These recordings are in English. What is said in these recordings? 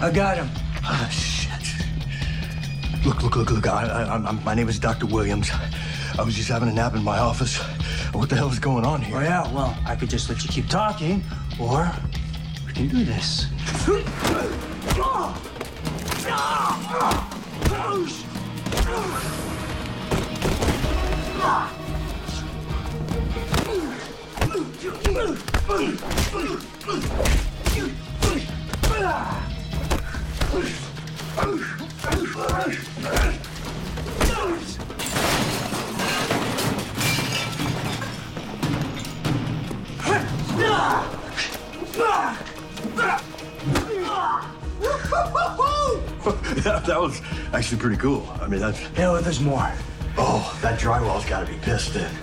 I got him. Ah, shit. Look. My name is Dr. Williams. I was just having a nap in my office. What the hell is going on here? Oh, yeah, well, I could just let you keep talking, or we can do this. That was actually pretty cool. I mean, that's... Yeah, well, there's more. Oh, that drywall's got to be pissed in.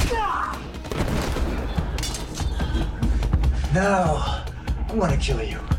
Now, I want to kill you.